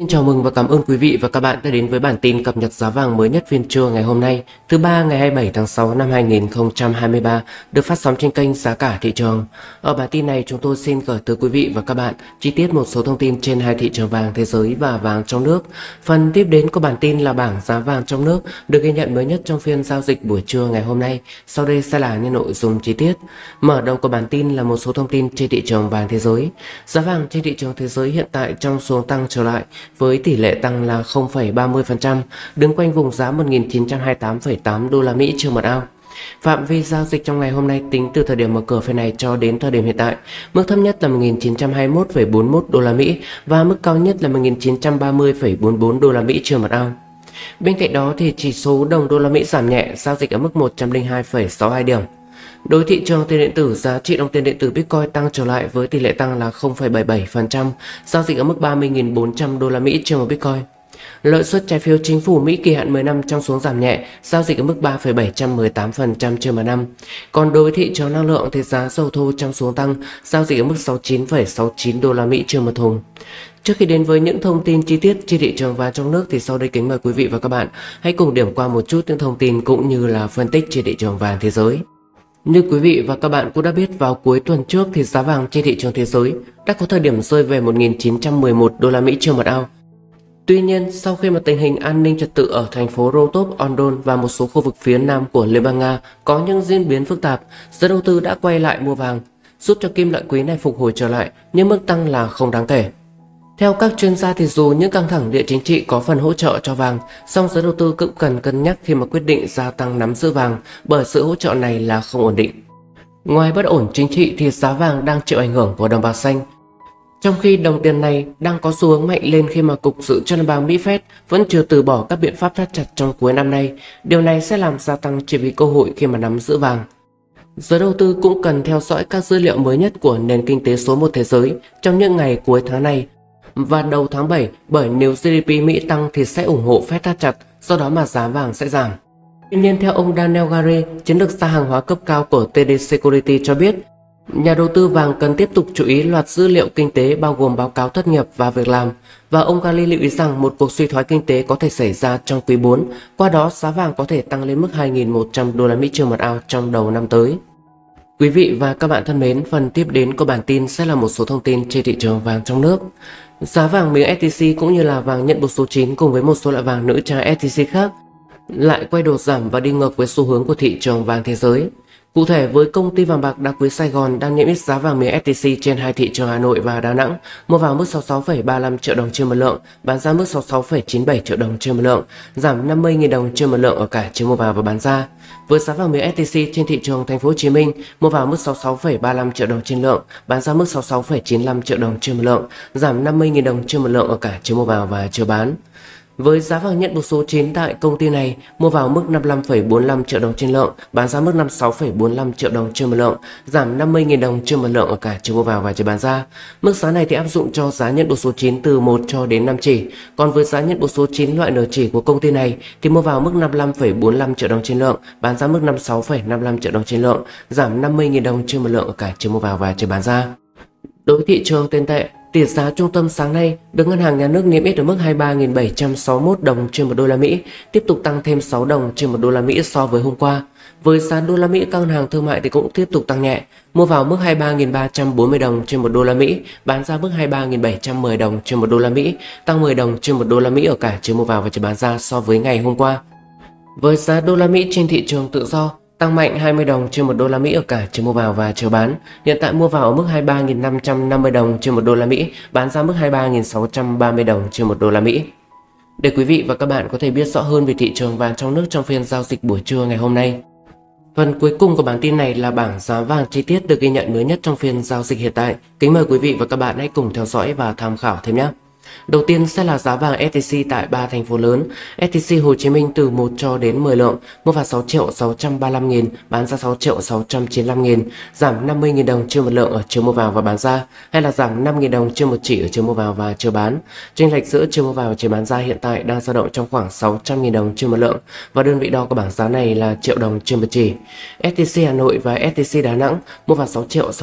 Chào mừng và cảm ơn quý vị và các bạn đã đến với bản tin cập nhật giá vàng mới nhất phiên trưa ngày hôm nay, thứ ba ngày 27 tháng 6 năm 2023, được phát sóng trên kênh Giá cả thị trường. Ở bản tin này, chúng tôi xin gửi tới quý vị và các bạn chi tiết một số thông tin trên hai thị trường vàng thế giới và vàng trong nước. Phần tiếp đến của bản tin là bảng giá vàng trong nước được ghi nhận mới nhất trong phiên giao dịch buổi trưa ngày hôm nay. Sau đây sẽ là những nội dung chi tiết. Mở đầu của bản tin là một số thông tin trên thị trường vàng thế giới. Giá vàng trên thị trường thế giới hiện tại trong xu hướng tăng trở lại, với tỷ lệ tăng là 0,30%, đứng quanh vùng giá 1.928,8 đô la Mỹ trên một ounce. Phạm vi giao dịch trong ngày hôm nay tính từ thời điểm mở cửa phiên này cho đến thời điểm hiện tại, mức thấp nhất là 1.921,41 đô la Mỹ và mức cao nhất là 1.930,44 đô la Mỹ trên một ounce. Bên cạnh đó thì chỉ số đồng đô la Mỹ giảm nhẹ, giao dịch ở mức 102,62 điểm. Đối thị trường tiền điện tử, giá trị đồng tiền điện tử Bitcoin tăng trở lại với tỷ lệ tăng là 0,77%, giao dịch ở mức 30.400 đô la Mỹ trên một Bitcoin. Lợi suất trái phiếu chính phủ Mỹ kỳ hạn 10 năm trong xuống giảm nhẹ, giao dịch ở mức 3,718% trên một năm. Còn đối với thị trường năng lượng thì giá dầu thô trong xuống tăng, giao dịch ở mức 69,69 đô la Mỹ trên một thùng. Trước khi đến với những thông tin chi tiết trên thị trường vàng trong nước thì sau đây kính mời quý vị và các bạn hãy cùng điểm qua một chút những thông tin cũng như là phân tích trên thị trường vàng thế giới. Như quý vị và các bạn cũng đã biết, vào cuối tuần trước thì giá vàng trên thị trường thế giới đã có thời điểm rơi về 1.911 đô la Mỹ trên một ounce. Tuy nhiên, sau khi mà tình hình an ninh trật tự ở thành phố Rostov on Don và một số khu vực phía nam của Liên bang Nga có những diễn biến phức tạp, giới đầu tư đã quay lại mua vàng, giúp cho kim loại quý này phục hồi trở lại, nhưng mức tăng là không đáng kể. Theo các chuyên gia thì dù những căng thẳng địa chính trị có phần hỗ trợ cho vàng, song giới đầu tư cũng cần cân nhắc khi mà quyết định gia tăng nắm giữ vàng, bởi sự hỗ trợ này là không ổn định. Ngoài bất ổn chính trị thì giá vàng đang chịu ảnh hưởng của đồng bạc xanh, trong khi đồng tiền này đang có xu hướng mạnh lên khi mà Cục Dự trữ Liên bang Mỹ Fed vẫn chưa từ bỏ các biện pháp thắt chặt trong cuối năm nay. Điều này sẽ làm gia tăng chi phí cơ hội khi mà nắm giữ vàng. Giới đầu tư cũng cần theo dõi các dữ liệu mới nhất của nền kinh tế số 1 thế giới trong những ngày cuối tháng này và đầu tháng 7, bởi nếu GDP Mỹ tăng thì sẽ ủng hộ Fed thắt chặt, do đó mà giá vàng sẽ giảm. Tuy nhiên, theo ông Daniel Gare, chiến lược gia hàng hóa cấp cao của TD Security cho biết, nhà đầu tư vàng cần tiếp tục chú ý loạt dữ liệu kinh tế bao gồm báo cáo thất nghiệp và việc làm, và ông Gare lưu ý rằng một cuộc suy thoái kinh tế có thể xảy ra trong quý 4, qua đó giá vàng có thể tăng lên mức 2.100 đô la Mỹ trên một ounce trong đầu năm tới. Quý vị và các bạn thân mến, phần tiếp đến của bản tin sẽ là một số thông tin trên thị trường vàng trong nước. Giá vàng miếng SJC cũng như là vàng nhận buộc số 9 cùng với một số loại vàng nữ trang SJC khác lại quay đột giảm và đi ngược với xu hướng của thị trường vàng thế giới. Cụ thể, với công ty vàng bạc đá quý Sài Gòn đang niêm yết giá vàng miếng SJC trên hai thị trường Hà Nội và Đà Nẵng, mua vào mức 66,35 triệu đồng trên một lượng, bán ra mức 66,97 triệu đồng trên một lượng, giảm 50.000 đồng trên một lượng ở cả chiều mua vào và bán ra. Với giá vàng miếng SJC trên thị trường Thành phố Hồ Chí Minh, mua vào mức 66,35 triệu đồng trên lượng, bán ra mức 66,95 triệu đồng trên một lượng, giảm 50.000 đồng trên một lượng ở cả chiều mua vào và chiều bán. Với giá vàng nhận buộc số 9 tại công ty này, mua vào mức 55,45 triệu đồng trên lượng, bán ra mức 56,45 triệu đồng trên một lượng, giảm 50.000 đồng trên một lượng ở cả chiều mua vào và chiều bán ra. Mức giá này thì áp dụng cho giá nhận buộc số 9 từ 1 cho đến 5 chỉ. Còn với giá nhận buộc số 9 loại nửa chỉ của công ty này thì mua vào mức 55,45 triệu đồng trên lượng, bán ra mức 56,55 triệu đồng trên lượng, giảm 50.000 đồng trên một lượng ở cả chiều mua vào và chiều bán ra. Đối với thị trường tiền tệ, tỷ giá trung tâm sáng nay được Ngân hàng Nhà nước niêm yết ở mức 23.761 đồng trên một đô la Mỹ, tiếp tục tăng thêm 6 đồng trên một đô la Mỹ so với hôm qua. Với giá đô la Mỹ, các ngân hàng thương mại thì cũng tiếp tục tăng nhẹ, mua vào mức 23.340 đồng trên một đô la Mỹ, bán ra mức 23.710 đồng trên một đô la Mỹ, tăng 10 đồng trên một đô la Mỹ ở cả chiều mua vào và chiều bán ra so với ngày hôm qua. Với giá đô la Mỹ trên thị trường tự do, tăng mạnh 20 đồng trên một đô la Mỹ ở cả chiều mua vào và chiều bán. Hiện tại mua vào ở mức 23.550 đồng trên một đô la Mỹ, bán ra mức 23.630 đồng trên một đô la Mỹ. Để quý vị và các bạn có thể biết rõ hơn về thị trường vàng trong nước trong phiên giao dịch buổi trưa ngày hôm nay, phần cuối cùng của bản tin này là bảng giá vàng chi tiết được ghi nhận mới nhất trong phiên giao dịch hiện tại. Kính mời quý vị và các bạn hãy cùng theo dõi và tham khảo thêm nhé. Đầu tiên sẽ là giá vàng SJC tại 3 thành phố lớn. SJC Hồ Chí Minh từ 1 cho đến 10 lượng, mua vào 6.635.000, bán ra 6.695.000, giảm 50.000 đồng trên một lượng ở chiều mua vào và bán ra, hay là giảm 5.000 đồng trên một chỉ ở chiều mua vào và chiều bán. Chênh lệch giữa chiều mua vào và chiều bán ra hiện tại đang dao động trong khoảng 600.000 đồng trên một lượng, và đơn vị đo của bảng giá này là triệu đồng trên một chỉ. SJC Hà Nội và SJC Đà Nẵng mua vào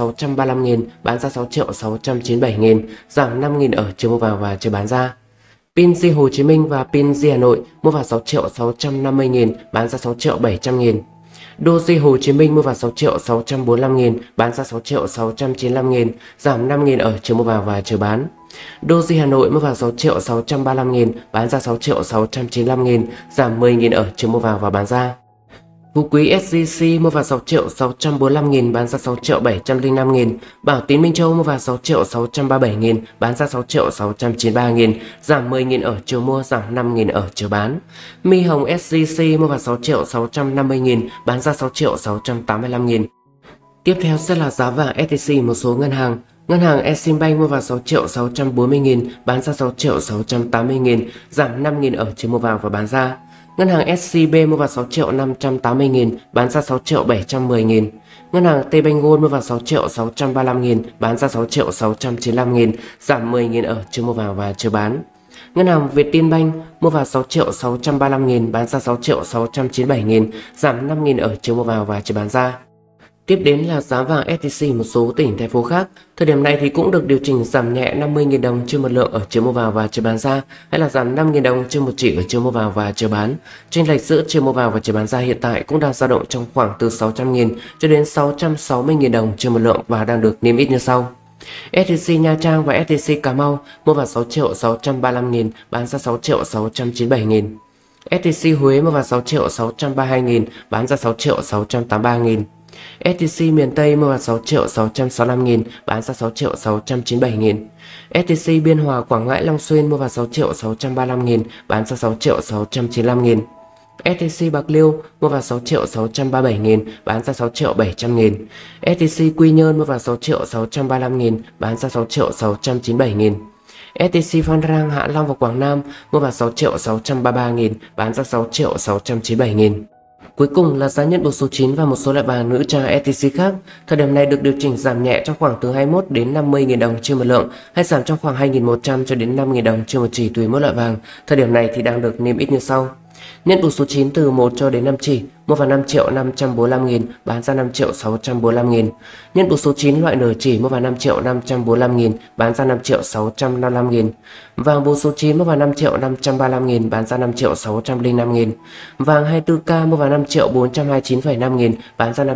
6.635.000, bán ra 6.697.000, giảm 5.000 ở chiều mua vào và chiều bán ra. PNG Hồ Chí Minh và PNG Hà Nội mua vào 6.650.000, bán ra 6.700.000. Doji Hồ Chí Minh mua vào 6.645.000, bán ra 6.695.000, giảm 5.000 ở chiều mua vào và chiều bán. Doji Hà Nội mua vào 6.635.000, bán ra 6.695.000, giảm 10.000 ở chiều mua vào và bán ra. Phú Quý SJC mua vào 6.645.000, bán ra 6.705.000. Bảo Tín Minh Châu mua vào 6.637.000, bán ra 6.693.000, giảm 10.000 ở chiều mua, giảm 5.000 ở chiều bán. My Hồng SJC mua vào 6.650.000, bán ra 6.685.000. Tiếp theo sẽ là giá vàng SJC một số ngân hàng. Ngân hàng Eximbank mua vào 6.640.000, bán ra 6.680.000, giảm 5.000 ở chiều mua vào và bán ra. Ngân hàng SCB mua vào 6.580.000, bán ra 6.710.000. Ngân hàng Tbank Gold mua vào 6.635.000, bán ra 6.695.000, giảm 10.000 ở chiều mua vào và chiều bán. Ngân hàng Vietinbank mua vào 6.635.000, bán ra 6.697.000, giảm 5.000 ở chiều mua vào và chiều bán ra. Tiếp đến là giá vàng SJC một số tỉnh thành phố khác. Thời điểm này thì cũng được điều chỉnh giảm nhẹ 50.000 đồng trên một lượng ở chiều mua vào và chiều bán ra, hay là giảm 5.000 đồng trên một chỉ ở chiều mua vào và chiều bán. Chênh lệch giữa chiều mua vào và chiều bán ra hiện tại cũng đang dao động trong khoảng từ 600.000 cho đến 660.000 đồng trên một lượng và đang được niêm yết như sau. SJC Nha Trang và SJC Cà Mau mua vào 6.635.000, bán ra 6.697.000. SJC Huế mua vào 6.632.000, bán ra 6.683.000. SJC miền Tây mua vào 6.665.000, bán ra 6.697.000. SJC Biên Hòa Quảng Ngãi Long Xuyên mua vào 6.635.000, bán ra 6.695.000. SJC Bạc Liêu mua vào 6.637.000, bán ra 6.700.000. SJC Quy Nhơn mua vào 6.635.000, bán ra 6.697.000. SJC Phan Rang Hạ Long và Quảng Nam mua vào 6.633.000, bán ra 6.697.000. Cuối cùng là giá nhận buộc số 9 và một số loại vàng nữ trang SJC khác. Thời điểm này được điều chỉnh giảm nhẹ trong khoảng từ 21 đến 50.000 đồng trên một lượng, hay giảm trong khoảng 2.100 cho đến 5.000 đồng trên một chỉ tùy mỗi loại vàng. Thời điểm này thì đang được niêm yết như sau. Nhận buộc số 9 từ 1 cho đến 5 chỉ, mua vào 5.545.000, bán ra 5.645.000. Nhận buộc số 9 loại nửa chỉ mua vào 5.545.000, bán ra 5.655.000. Vàng buộc số 9 mua vào 5.535.000, bán ra 5.605.000. Vàng 24K mua vào 5.429,500, bán ra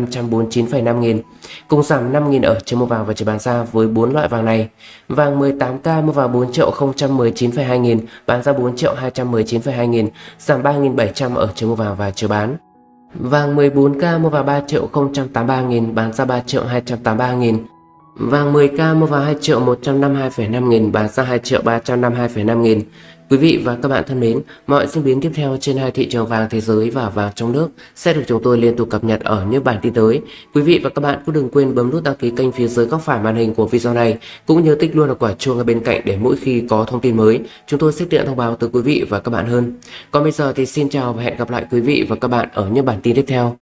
5.549,500. Cùng giảm 5.000 ở chiều mua vào và chiều bán ra với 4 loại vàng này. Vàng 18K mua vào 4.019,200, bán ra 4.219,200, giảm 3.700 ở chiều mua vào và chiều bán. Vàng 14K mua vào 3.083.000, bán ra 3.283.000. Vàng 10K mua vào 2.152,500, bán ra 2.352,500. Quý vị và các bạn thân mến, mọi diễn biến tiếp theo trên hai thị trường vàng thế giới và vàng trong nước sẽ được chúng tôi liên tục cập nhật ở những bản tin tới. Quý vị và các bạn cũng đừng quên bấm nút đăng ký kênh phía dưới góc phải màn hình của video này, cũng nhớ tích luôn vào quả chuông ở bên cạnh để mỗi khi có thông tin mới, chúng tôi sẽ tiện thông báo tới quý vị và các bạn hơn. Còn bây giờ thì xin chào và hẹn gặp lại quý vị và các bạn ở những bản tin tiếp theo.